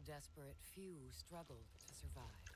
The desperate few struggled to survive.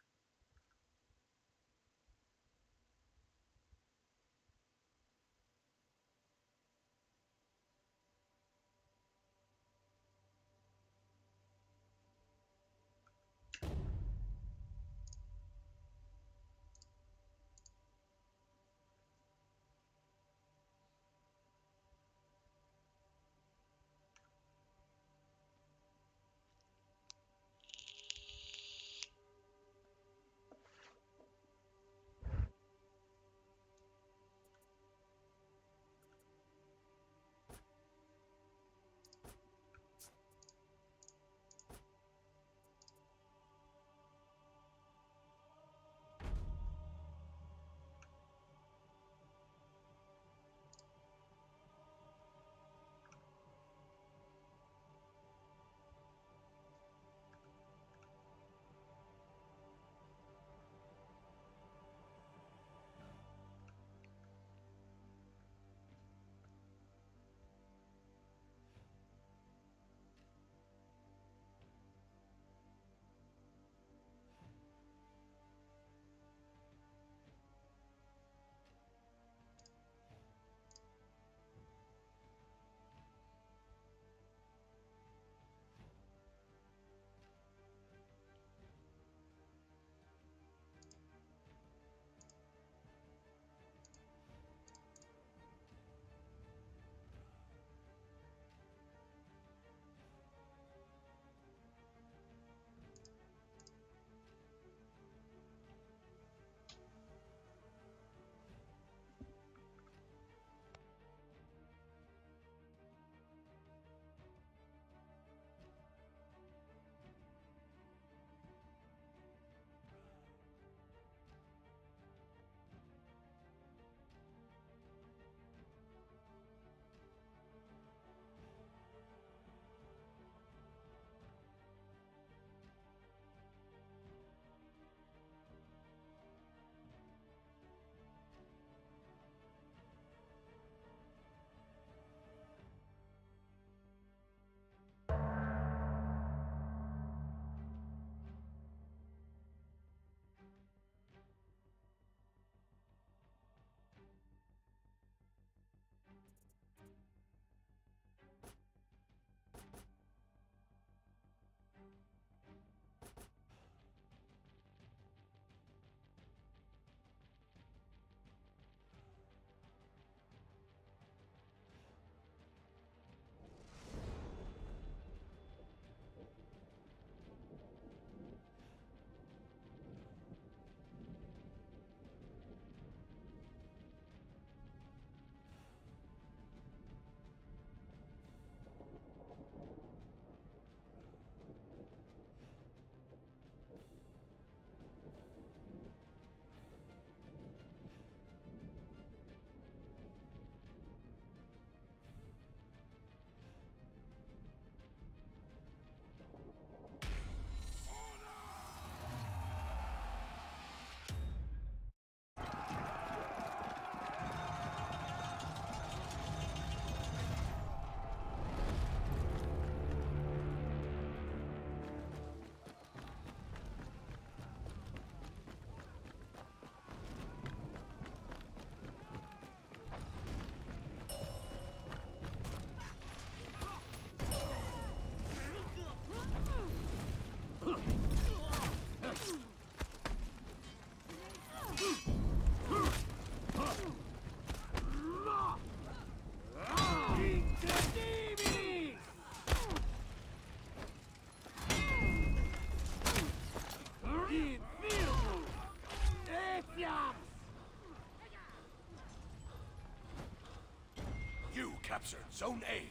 You captured Zone A.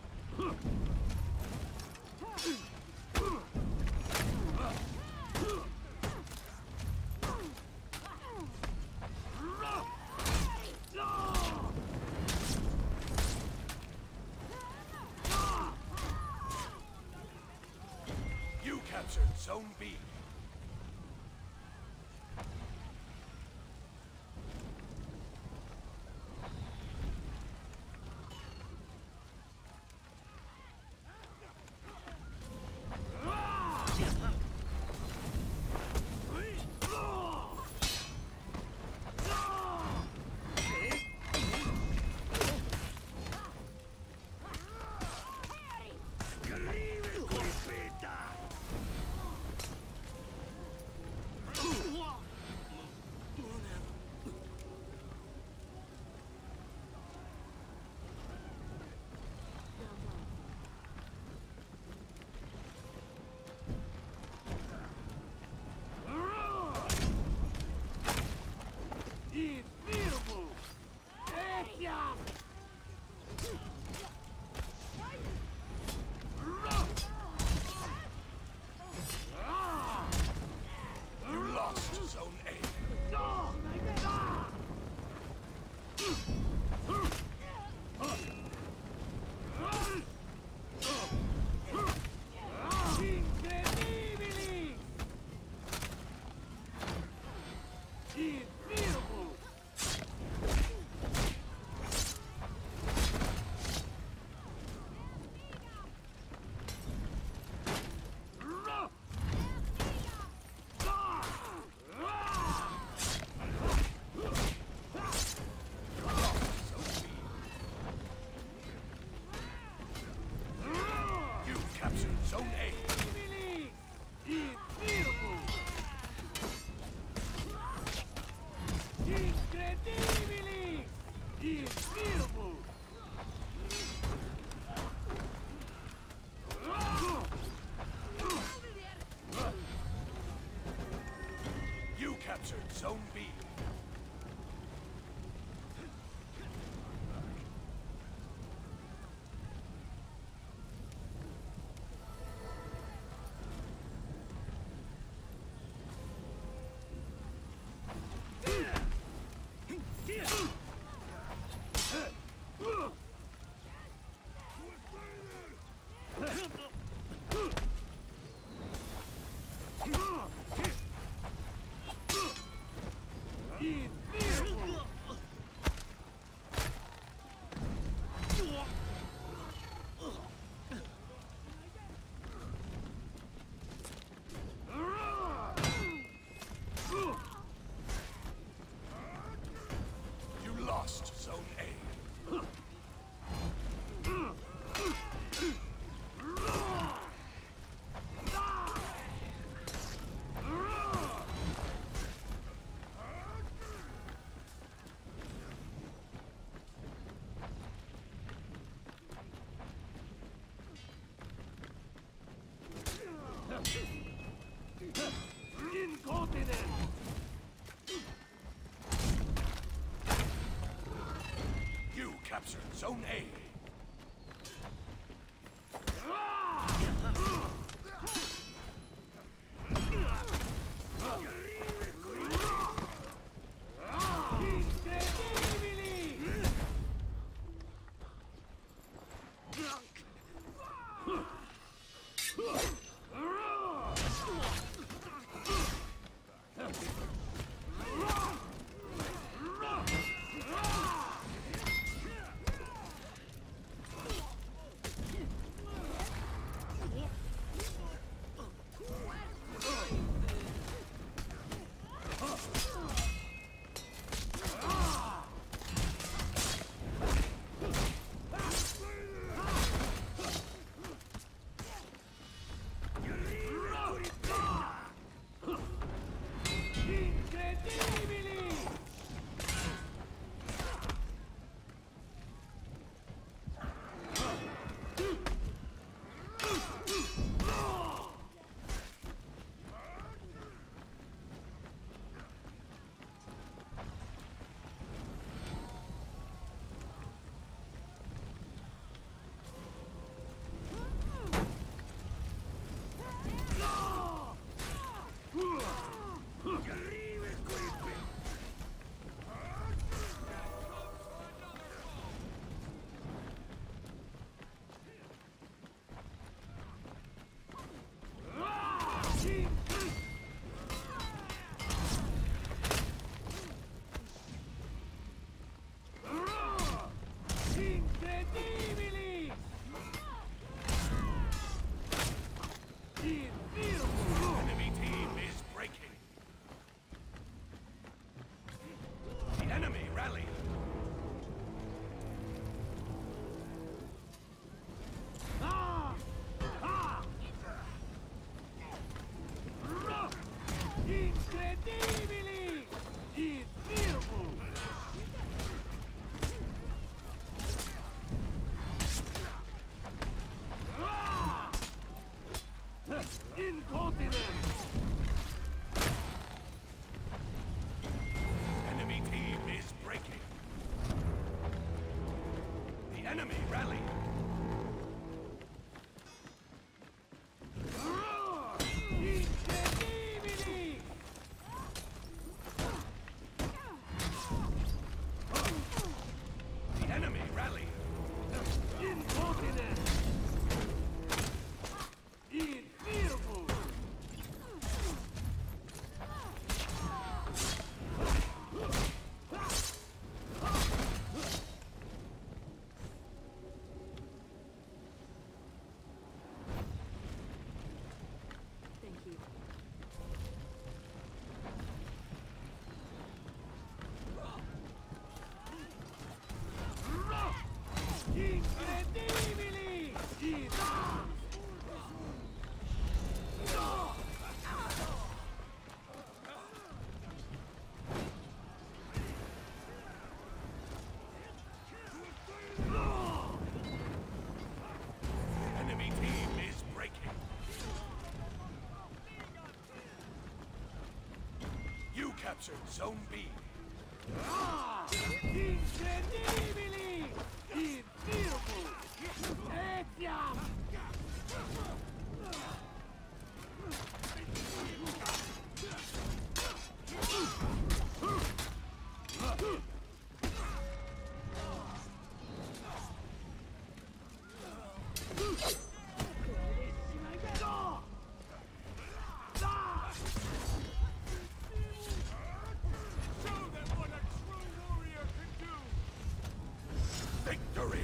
You captured Zone B. You lost Zone A. Zone A. Incredibili! Incredible! You captured Zone B. You lost Zone A. Incontinent! You captured Zone A. Incredibili! Enemy team is breaking. The enemy rally. Incredibili! Incredible! The enemy rally. Incredibili! The enemy rally. Incontinent! Infeasible! Thank you. Incredibili! Enemy team is breaking. You captured Zone B. Incredibili! Infeasible! Etiam! Victory!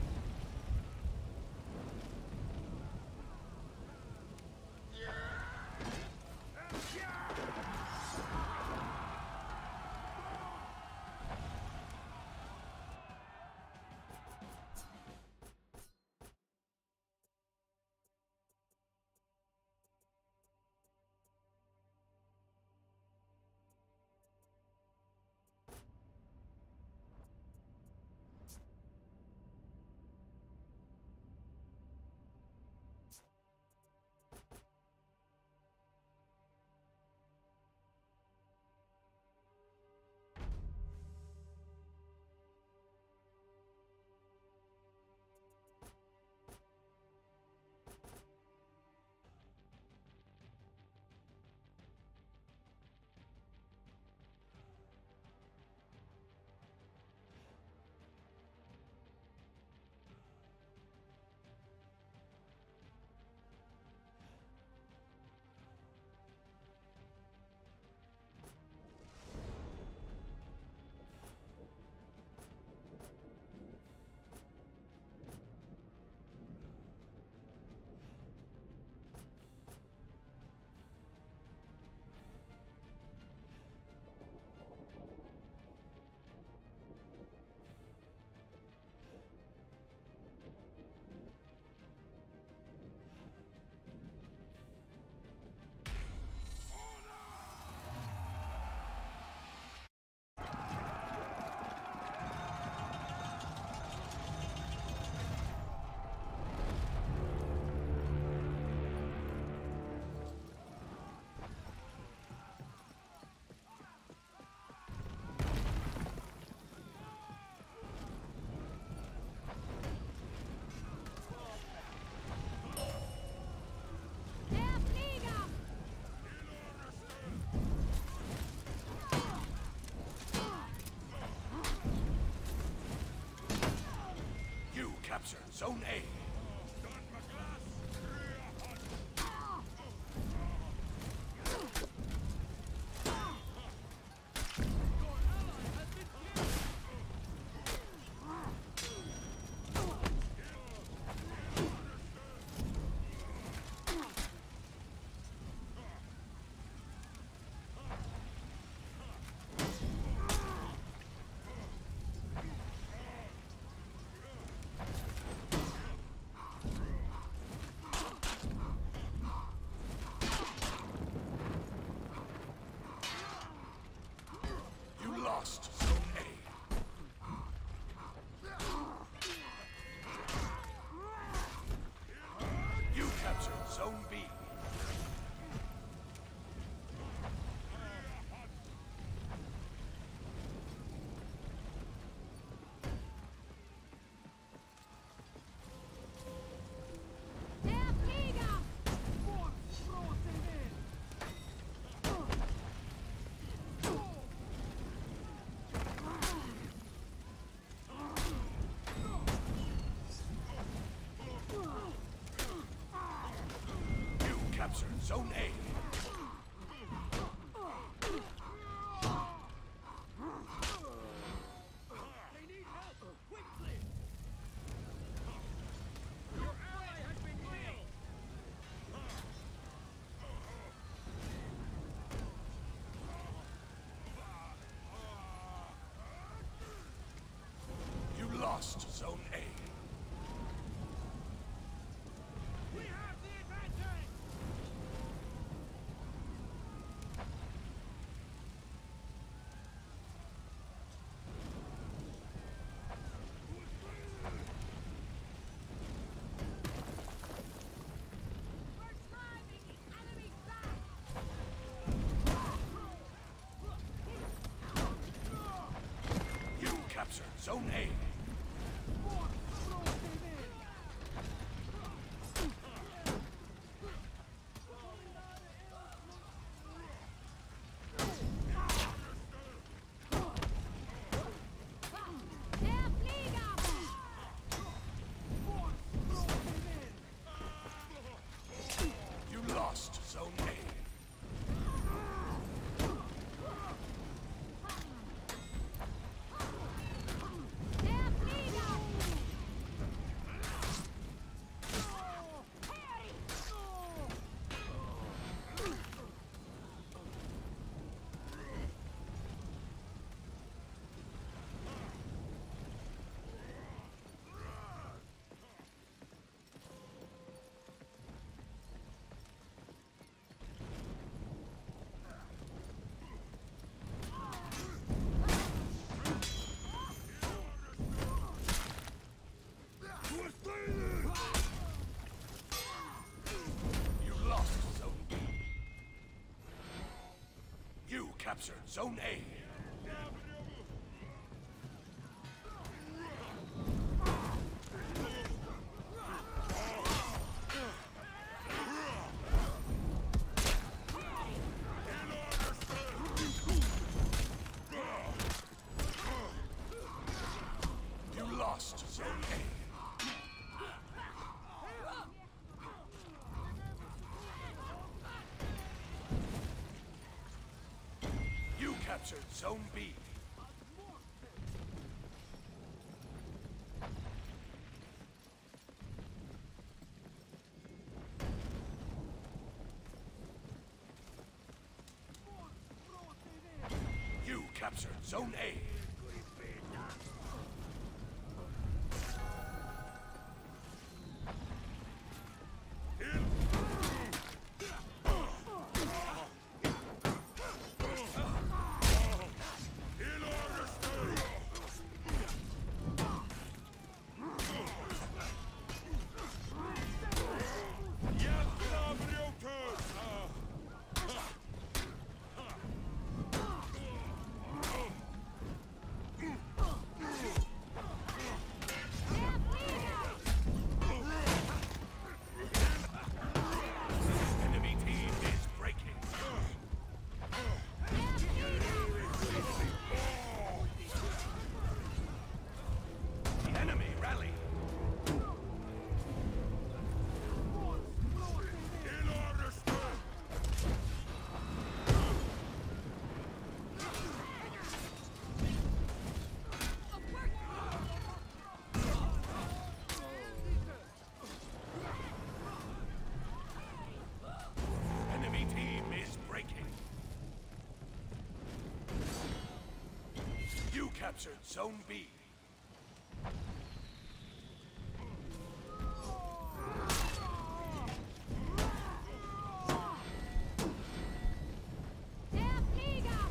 captured Zone A. captured Zone A. You lost Zone A. We have the advantage! We're driving the enemy back! You captured Zone A. Der Flieger! You lost Zone A. Der Flieger! You lost Zone B. You captured Zone A. You lost Zone A. You captured Zone B. You captured Zone A. Enemy team is breaking. The enemy rally. Enemy team is breaking. You captured Zone B. Der Flieger!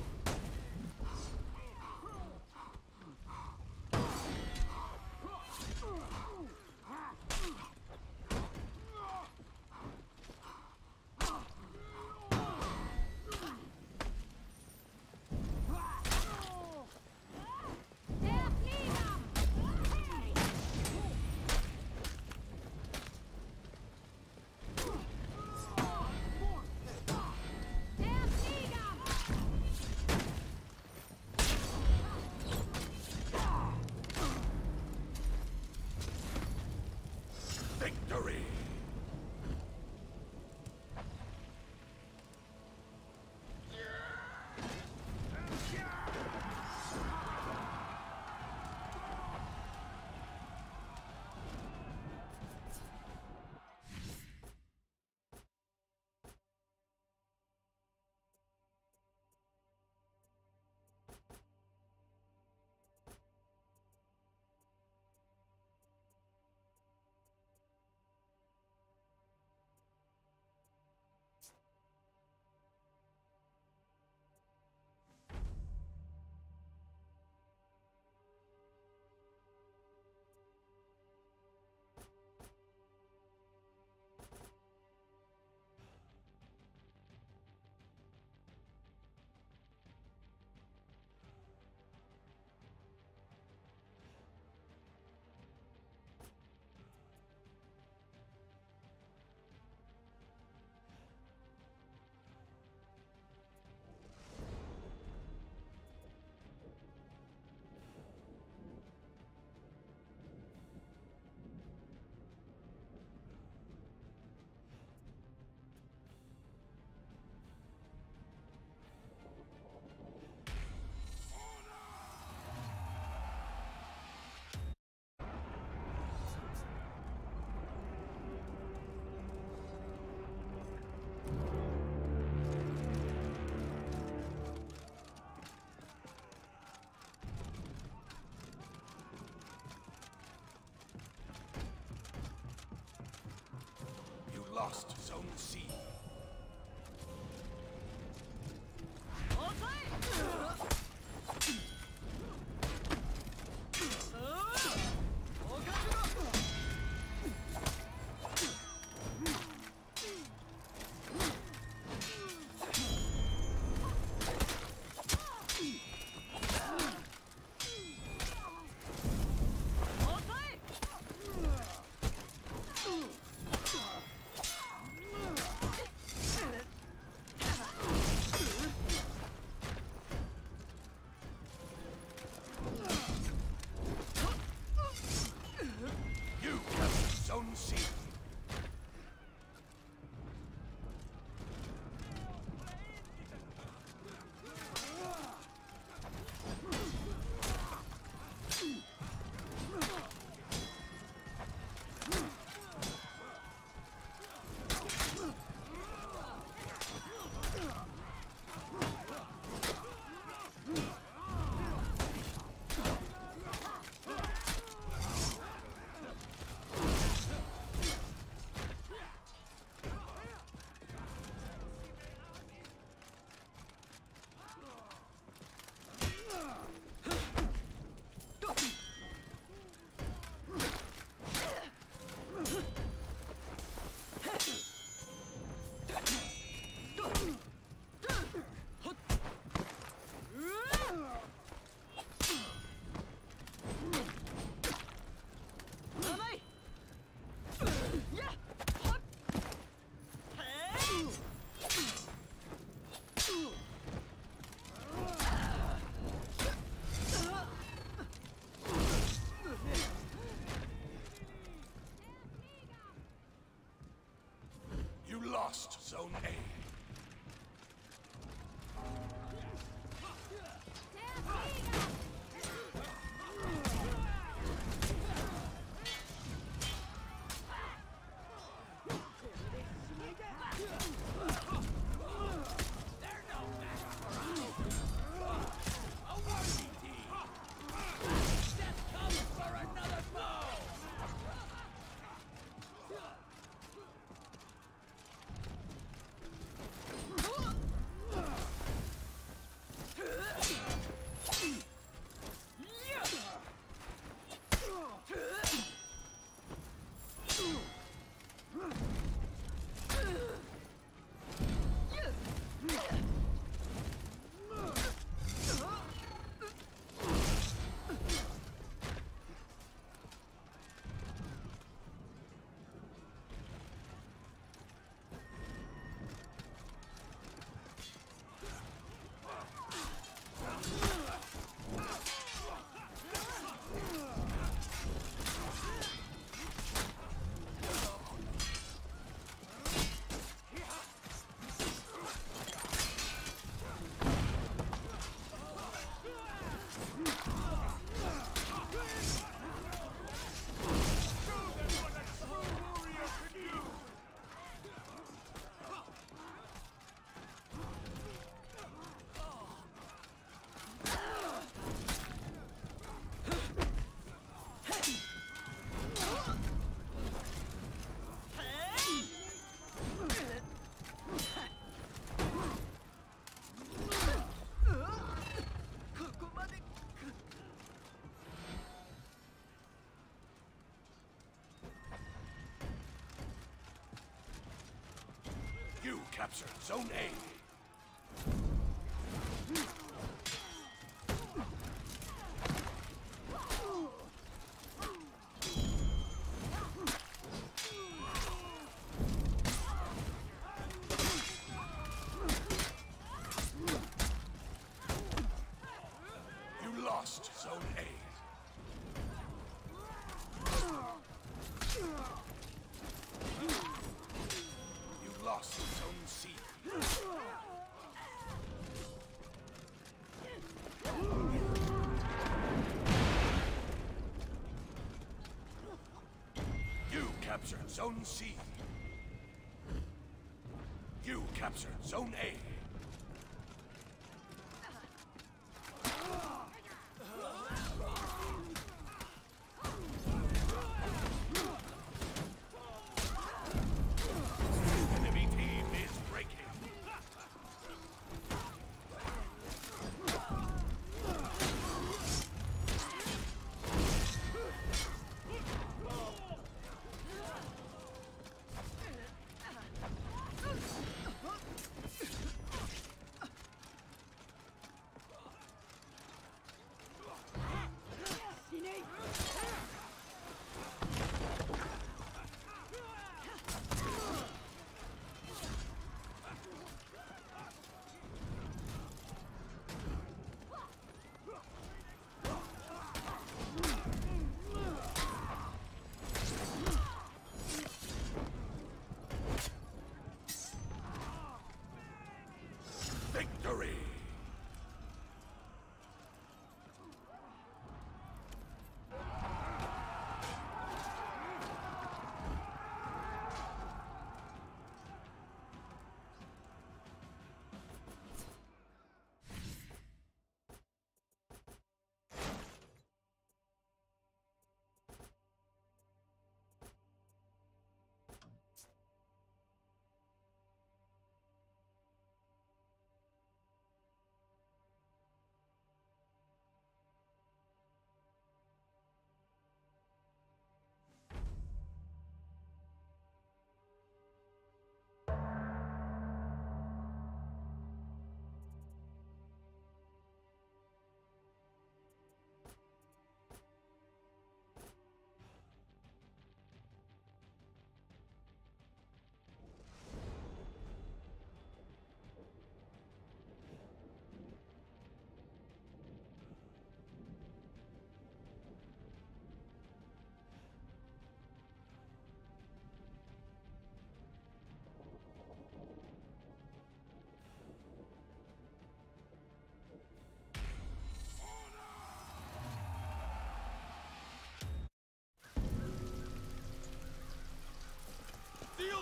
Der Flieger! lost Zone C. You captured Zone C. You lost Zone A. You captured Zone A. You lost Zone A. You lost Zone C. You captured Zone C. You captured Zone A.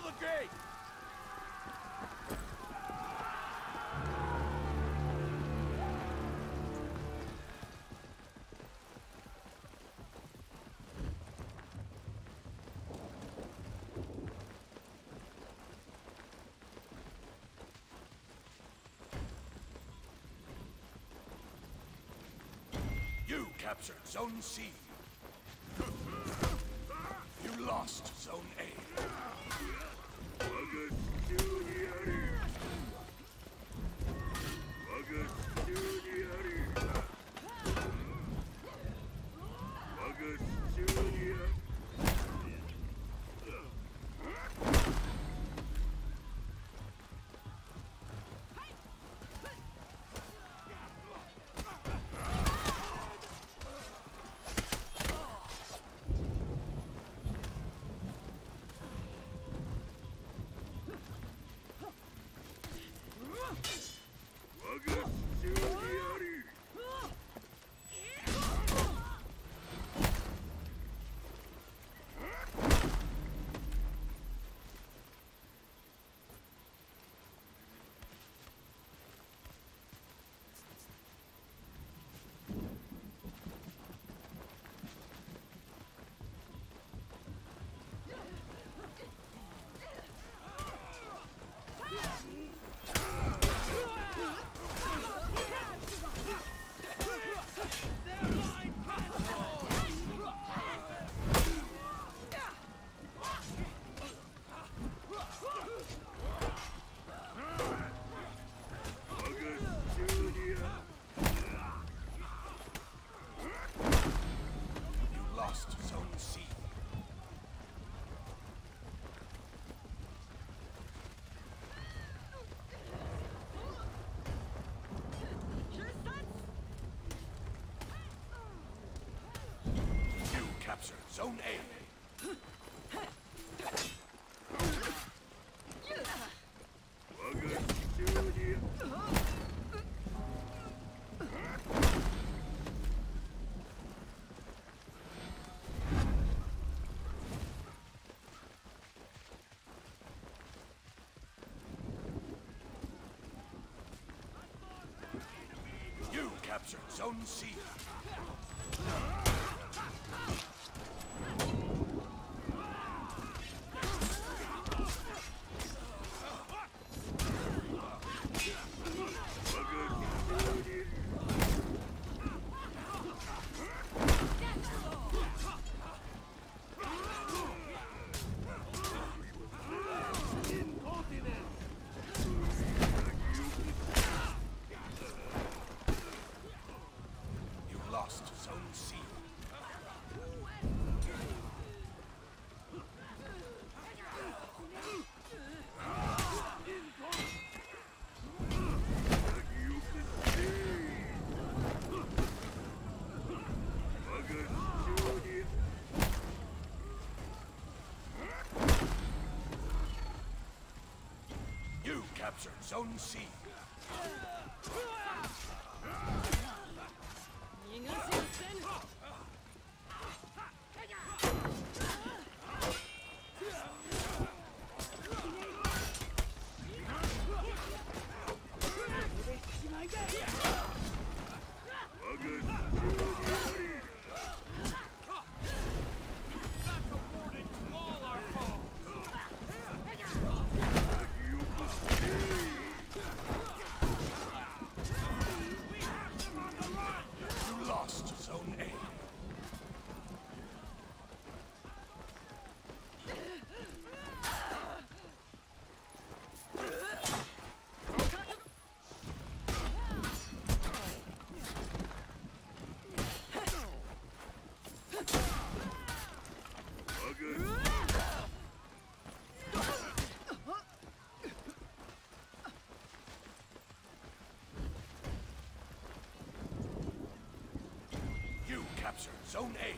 the gate! You captured Zone C. You lost Zone A. Captured Zone A. You captured Zone C. You captured Zone C. You lost Zone A. You captured Zone A.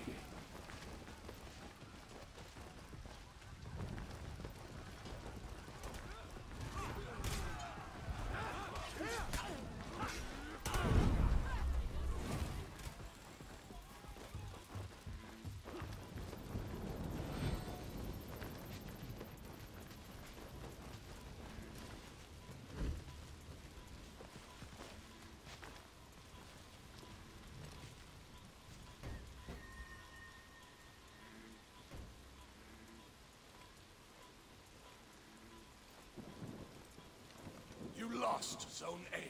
lost Zone A.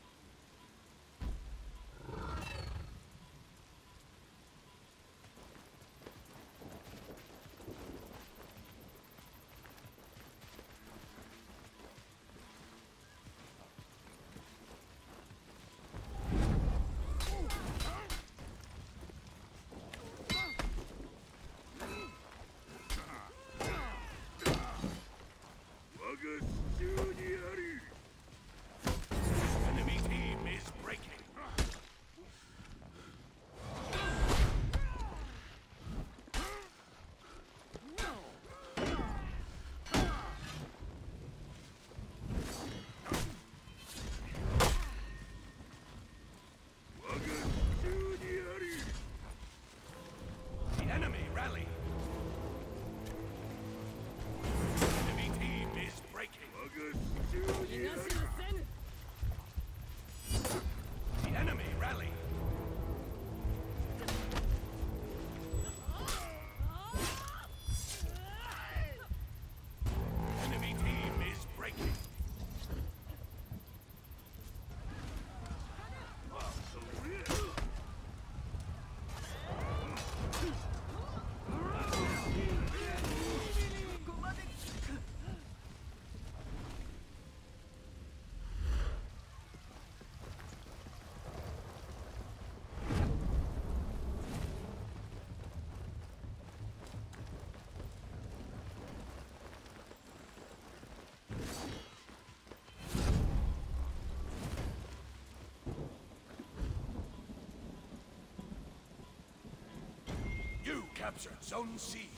Enemy team is breaking. The enemy rally. Enemy team is breaking. The enemy rally. Enemy team is breaking. You captured Zone C.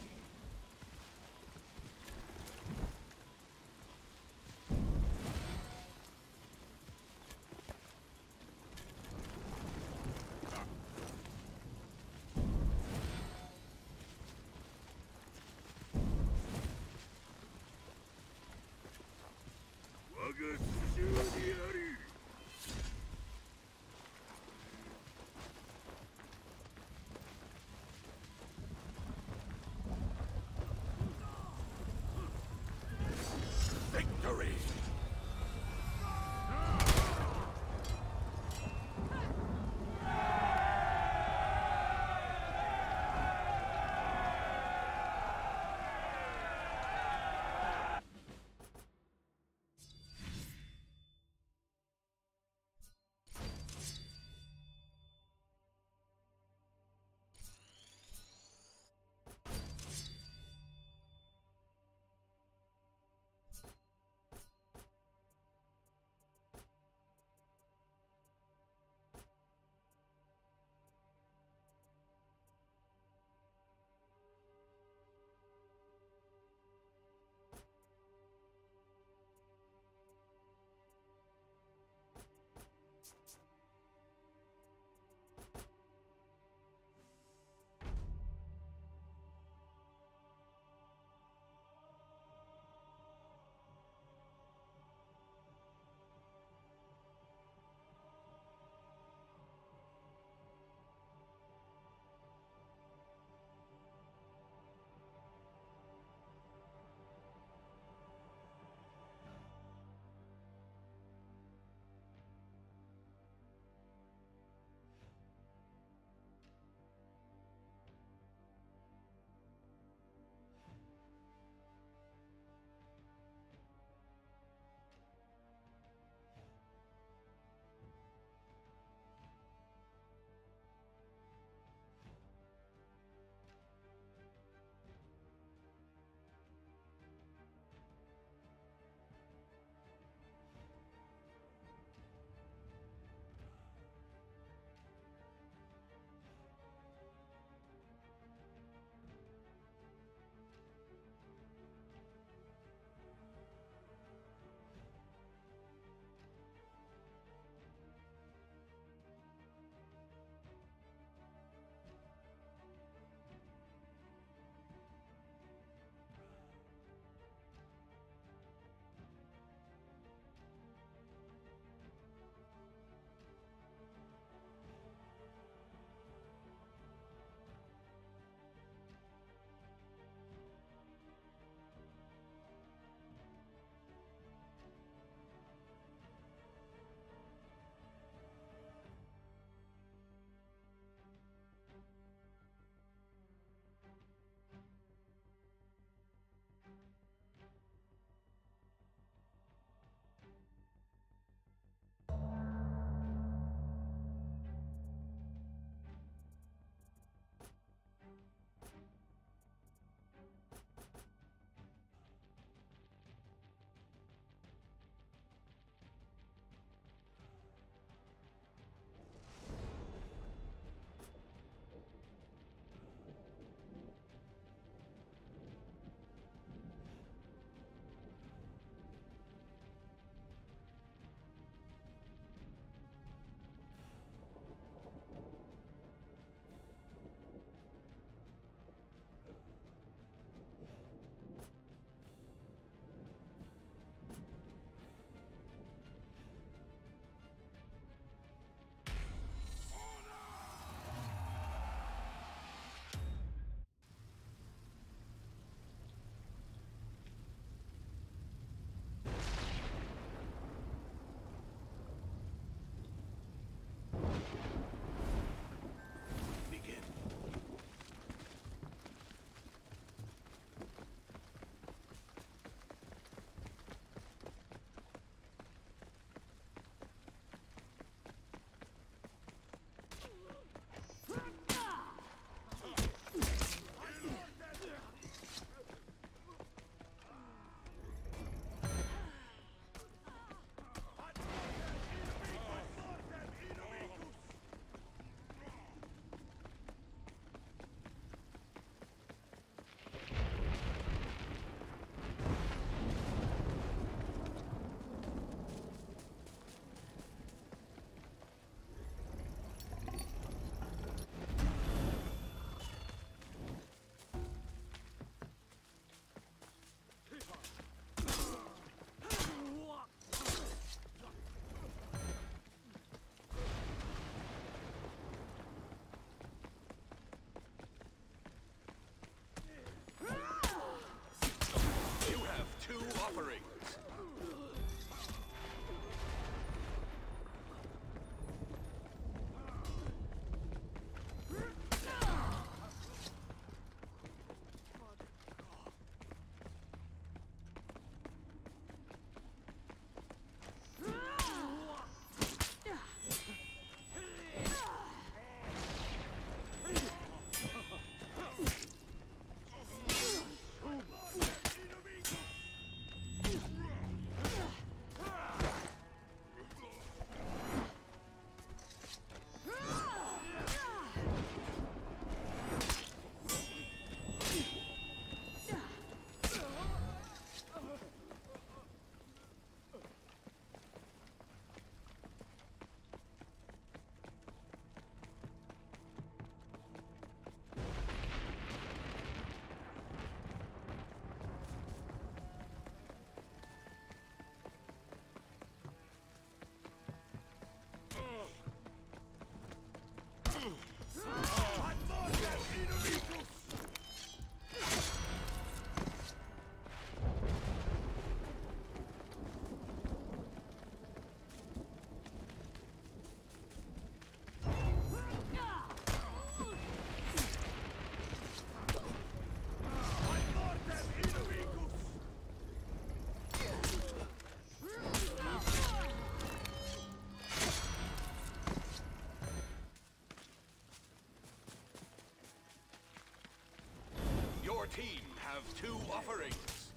team have 2 offerings.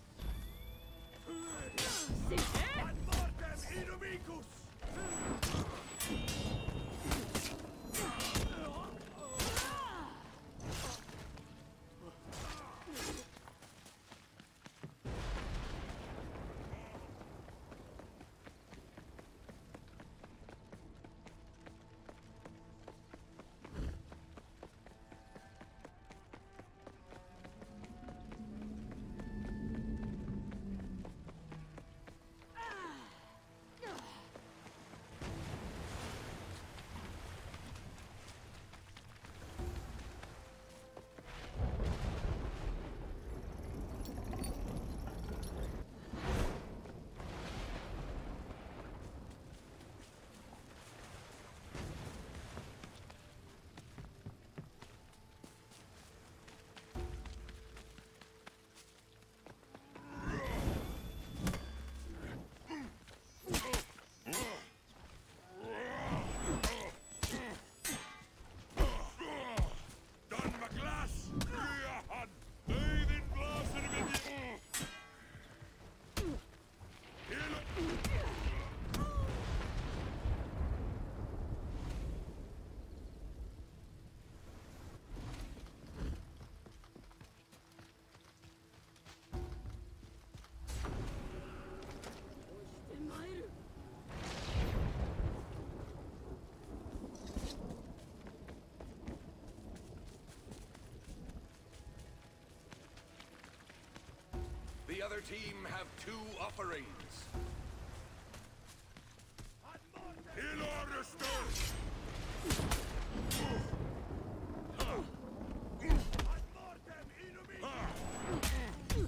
Ad mortem inumicus! The other team have 2 offerings. In order, stone! Ad mortem inumicus!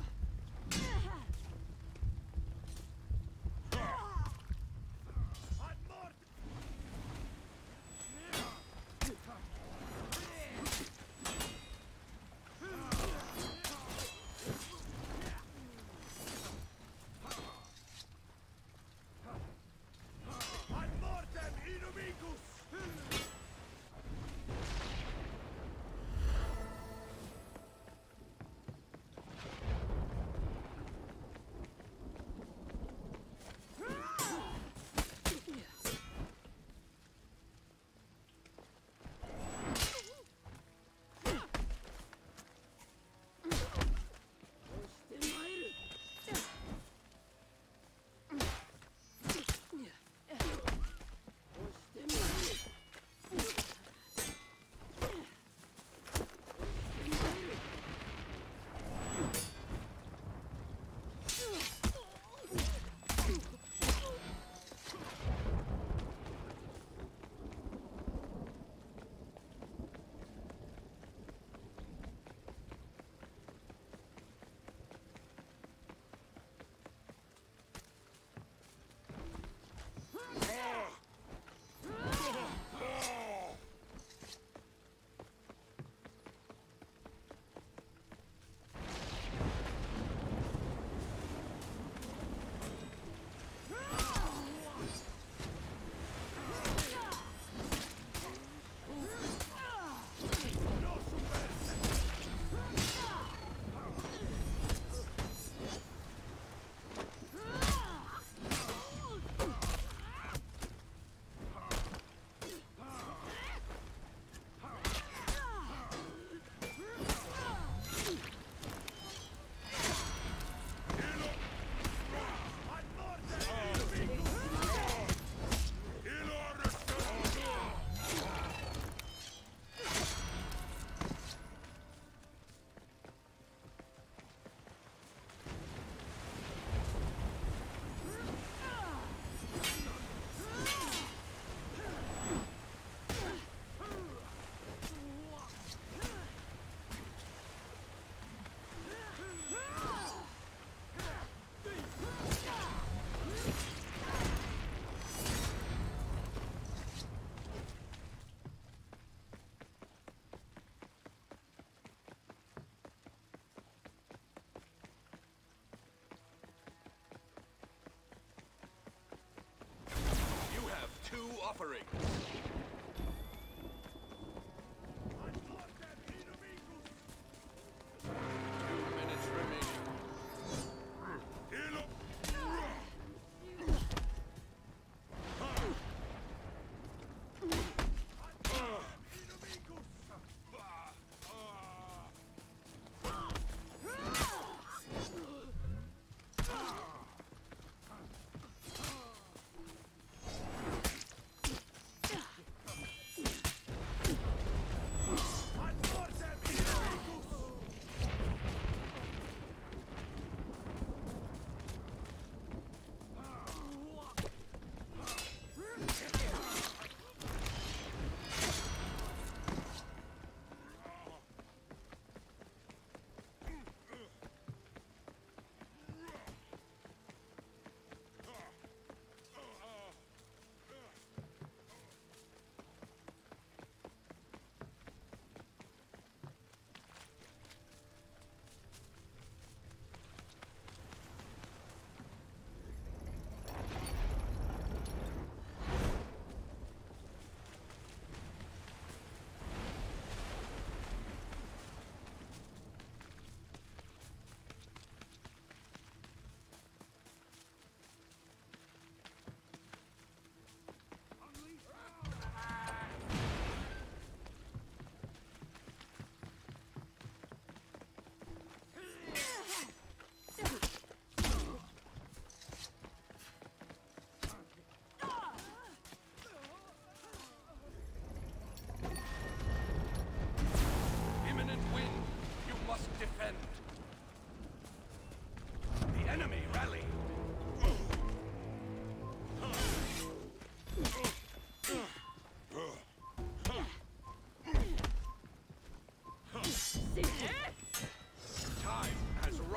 Ad mortem! Ad mortem inumicus! You have 2 offerings. Ad mortem inumicus! You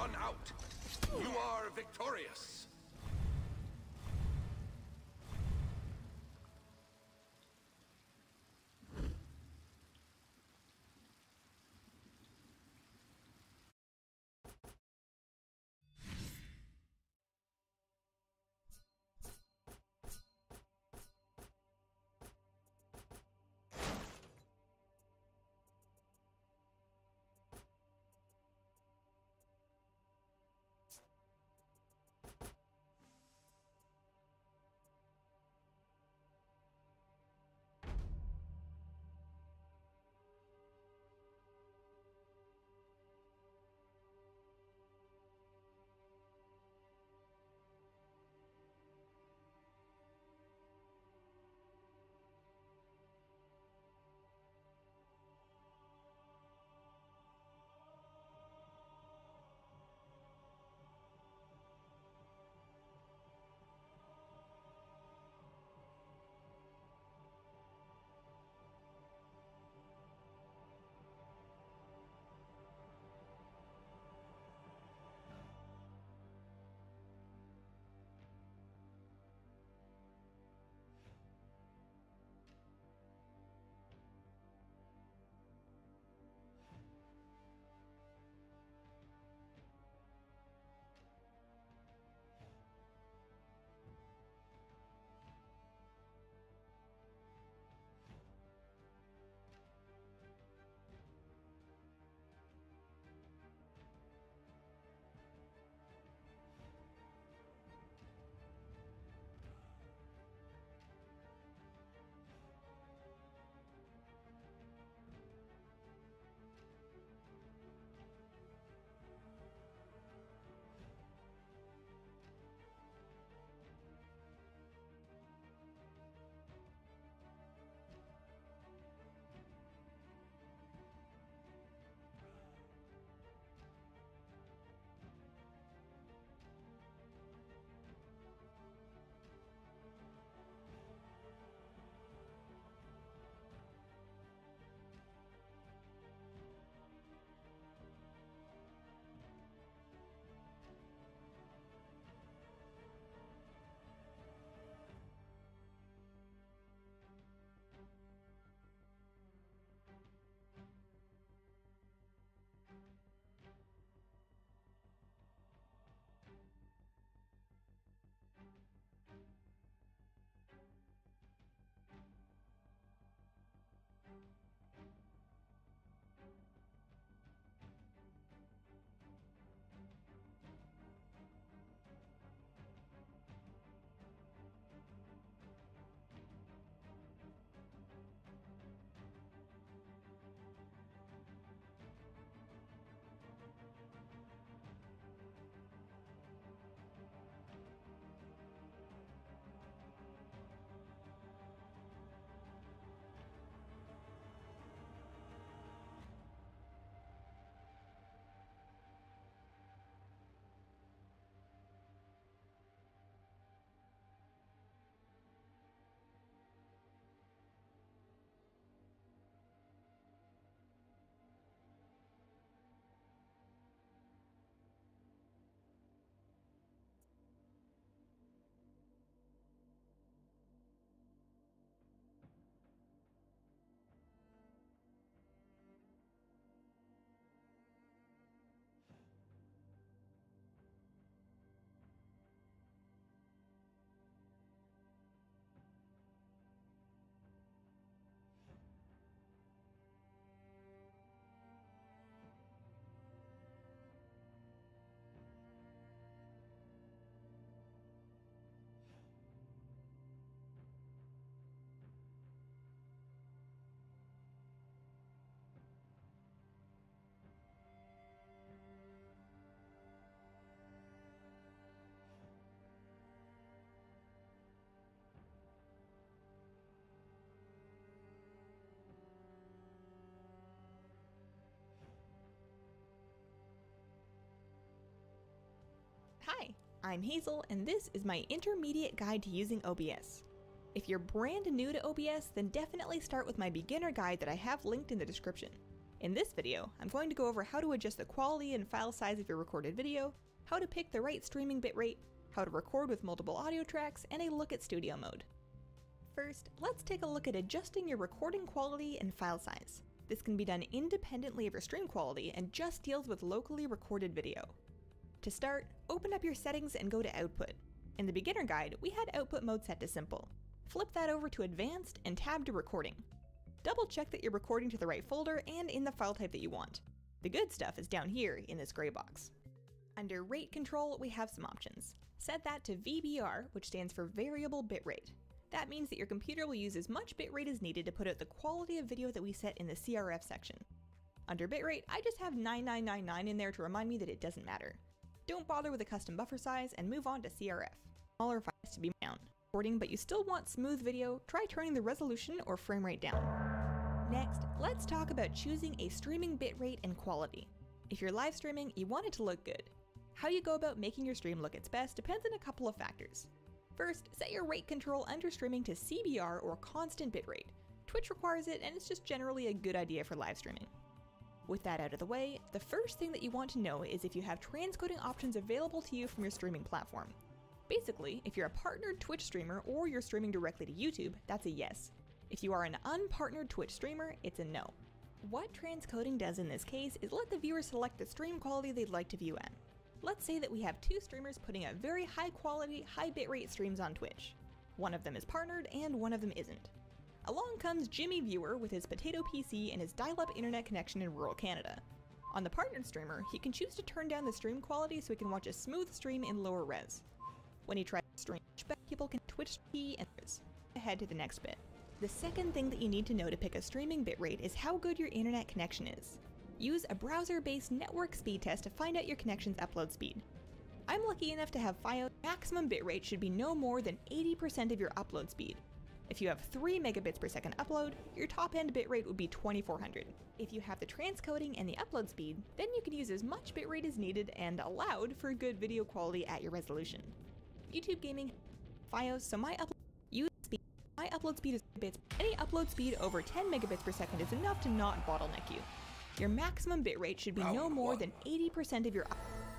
one out. You are victorious. Hi, I'm Hazel, and this is my intermediate guide to using OBS. If you're brand new to OBS, then definitely start with my beginner guide that I have linked in the description. In this video, I'm going to go over how to adjust the quality and file size of your recorded video, how to pick the right streaming bitrate, how to record with multiple audio tracks, and a look at studio mode. First, let's take a look at adjusting your recording quality and file size. This can be done independently of your stream quality and just deals with locally recorded video. To start, open up your settings and go to Output. In the beginner guide, we had output mode set to simple. Flip that over to advanced and tab to recording. Double check that you're recording to the right folder and in the file type that you want. The good stuff is down here in this gray box. Under rate control, we have some options. Set that to VBR, which stands for variable bitrate. That means that your computer will use as much bitrate as needed to put out the quality of video that we set in the CRF section. Under bitrate, I just have 9999 in there to remind me that it doesn't matter. Don't bother with a custom buffer size and move on to CRF. Smaller files to be down. Recording, but you still want smooth video, try turning the resolution or frame rate down. Next, let's talk about choosing a streaming bitrate and quality. If you're live streaming, you want it to look good. How you go about making your stream look its best depends on a couple of factors. First, set your rate control under streaming to CBR or constant bitrate. Twitch requires it, and it's just generally a good idea for live streaming. With that out of the way, the first thing that you want to know is if you have transcoding options available to you from your streaming platform. Basically, if you're a partnered Twitch streamer or you're streaming directly to YouTube, that's a yes. If you are an unpartnered Twitch streamer, it's a no. What transcoding does in this case is let the viewer select the stream quality they'd like to view at. Let's say that we have two streamers putting out very high quality, high bitrate streams on Twitch. One of them is partnered and one of them isn't. Along comes Jimmy Viewer with his potato PC and his dial-up internet connection in rural Canada. On the partnered streamer, he can choose to turn down the stream quality so he can watch a smooth stream in lower res. When he tries to stream, people can Twitch key and ahead to the next bit. The second thing that you need to know to pick a streaming bitrate is how good your internet connection is. Use a browser-based network speed test to find out your connection's upload speed. I'm lucky enough to have Fios. Maximum bitrate should be no more than 80% of your upload speed. If you have 3 megabits per second upload, your top-end bitrate would be 2400. If you have the transcoding and the upload speed, then you can use as much bitrate as needed and allowed for good video quality at your resolution. YouTube gaming, Fios, so my upload speed is bits. Any upload speed over 10 megabits per second is enough to not bottleneck you. Your maximum bitrate should be no more than 80% of your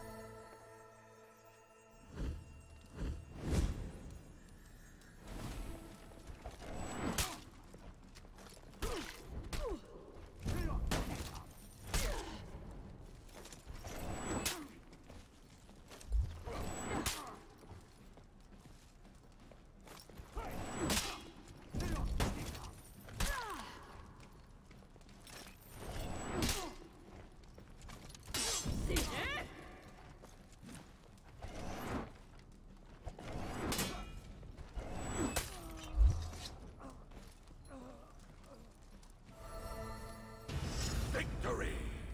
Victory!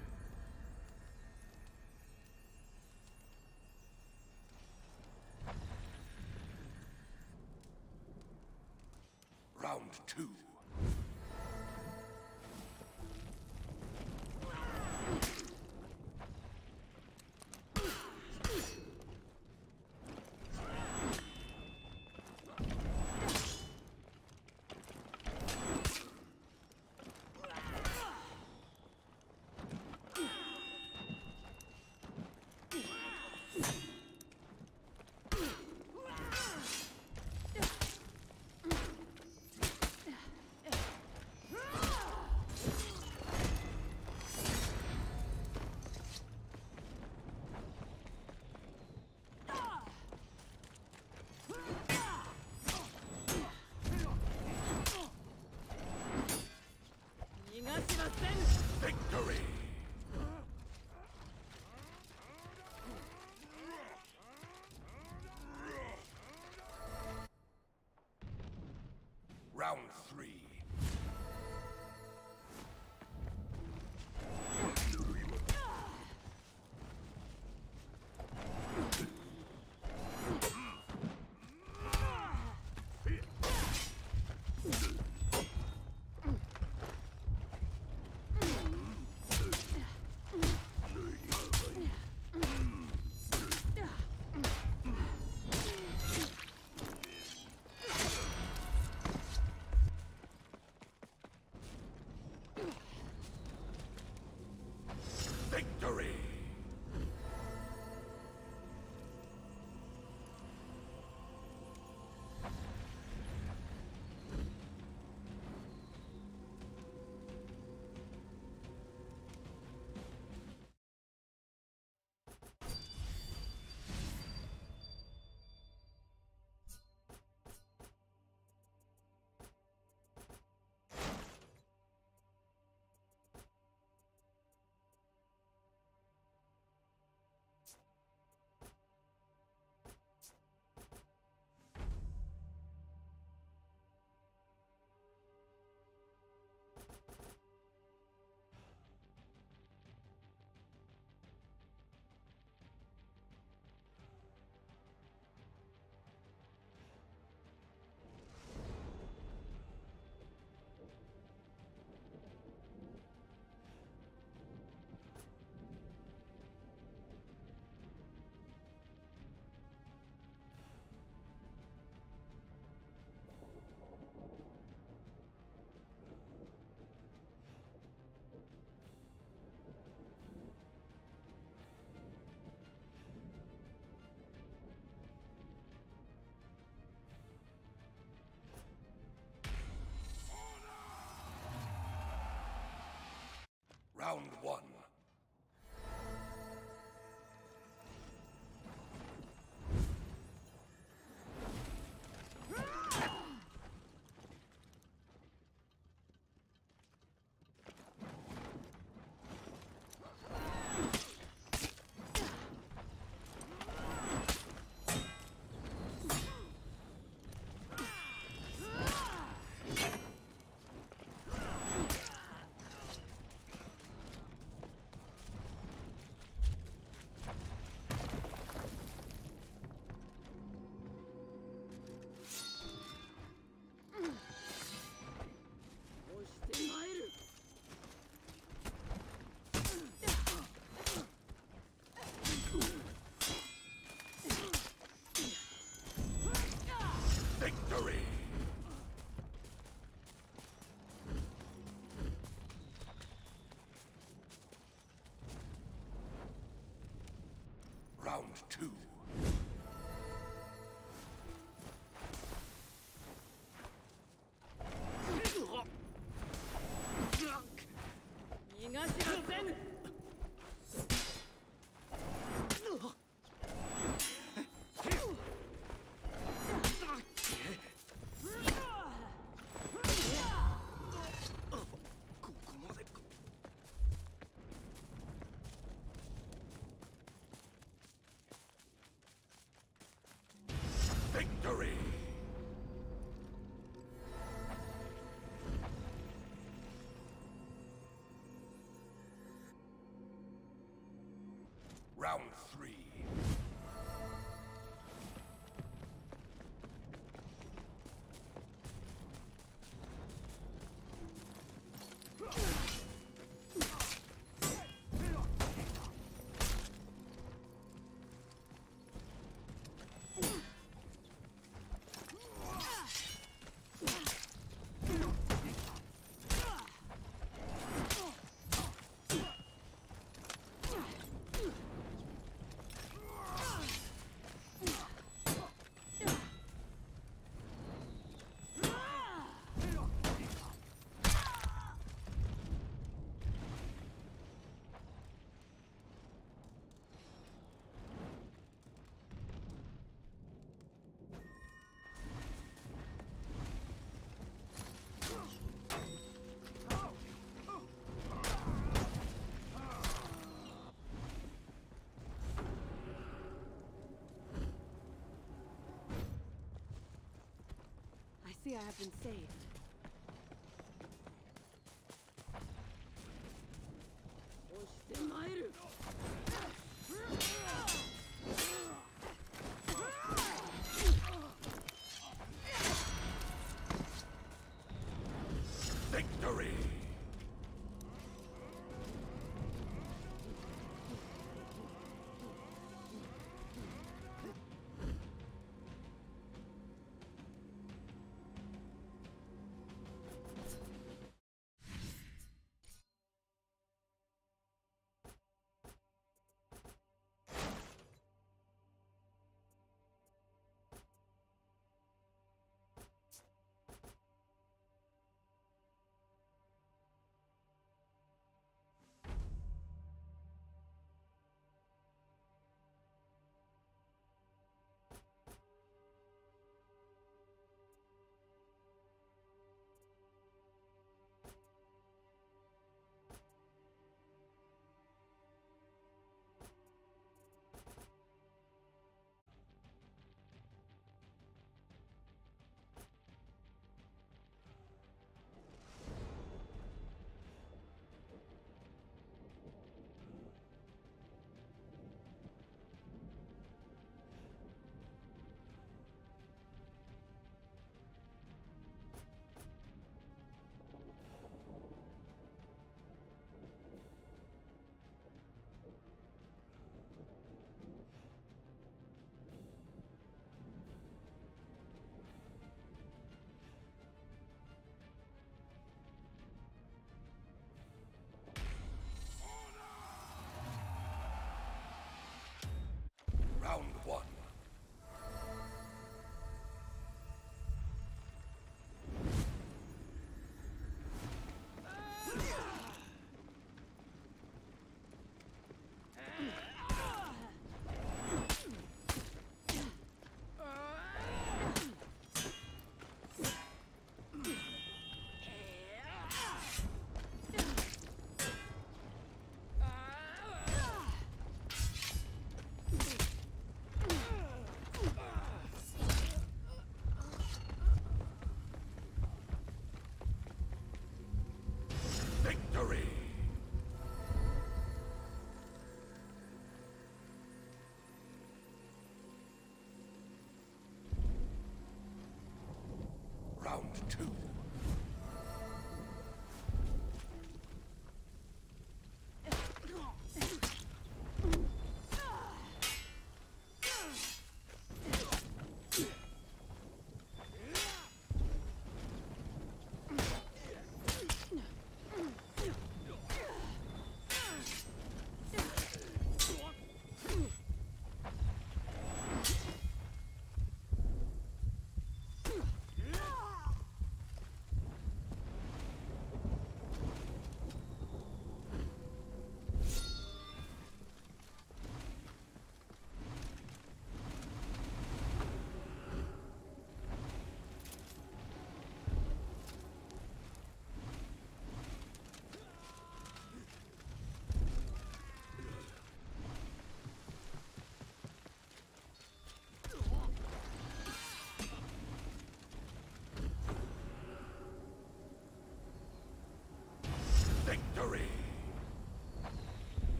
Round 2. Victory! Round 3. Round one. Victory! Round two. Victory! Round three. I have been saved. Victory!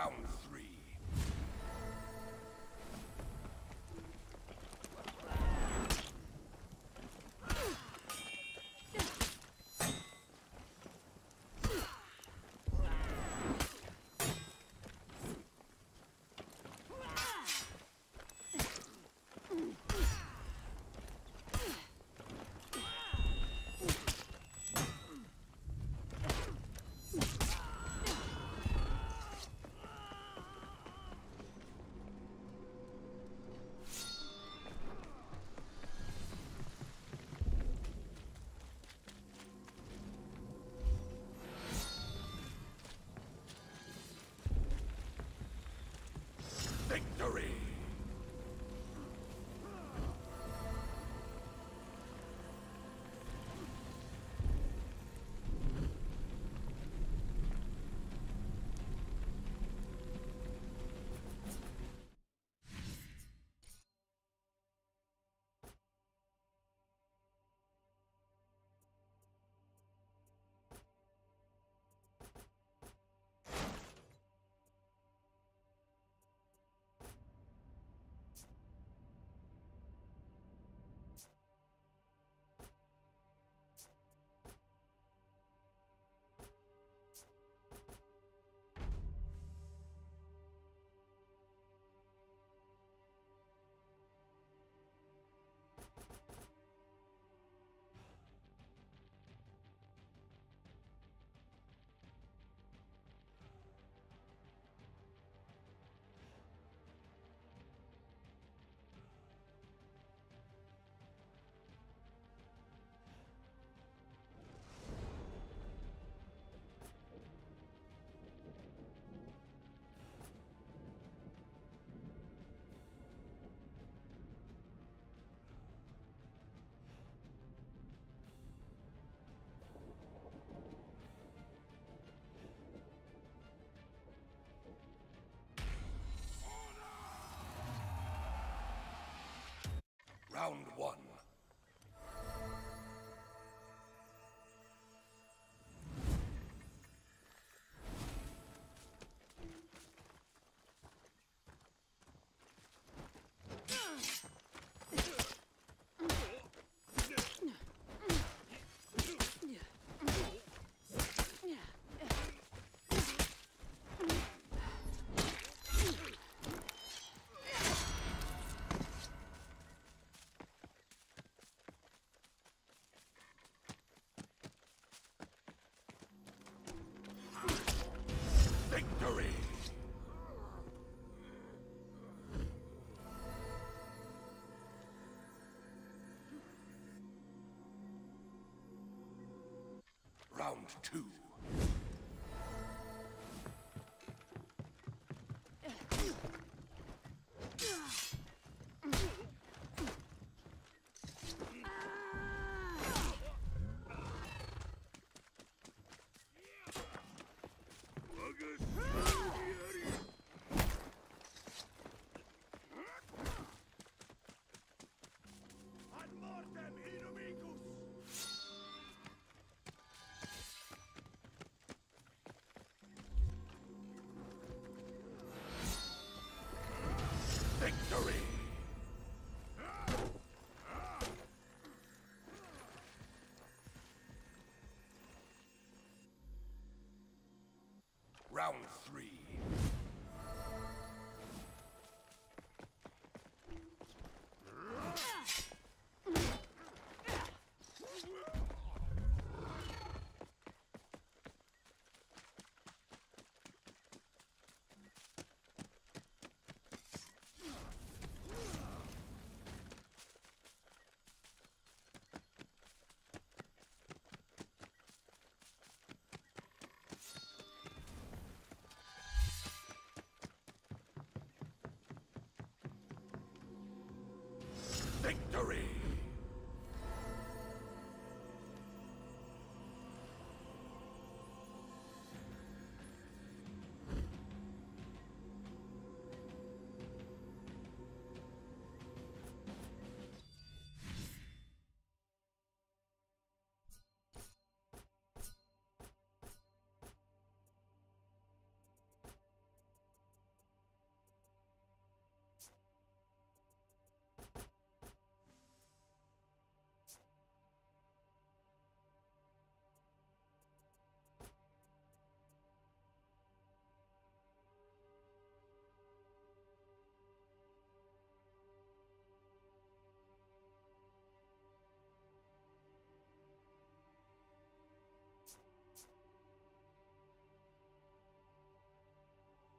Round 3. Victory! Round 1. Victory! Round 2. Ad mortem inumicus! Victory! Round 3.